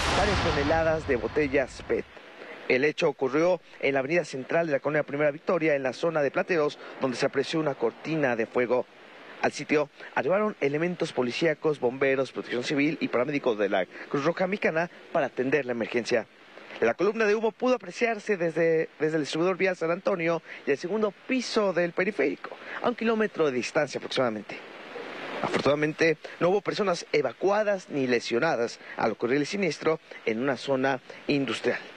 varias toneladas de botellas PET. El hecho ocurrió en la avenida central de la colonia Primera Victoria, en la zona de Plateros, donde se apreció una cortina de fuego. Al sitio arribaron elementos policíacos, bomberos, protección civil y paramédicos de la Cruz Roja Mexicana para atender la emergencia. La columna de humo pudo apreciarse desde el distribuidor vial San Antonio y el segundo piso del periférico, a 1 kilómetro de distancia aproximadamente. Afortunadamente, no hubo personas evacuadas ni lesionadas al ocurrir el siniestro en una zona industrial.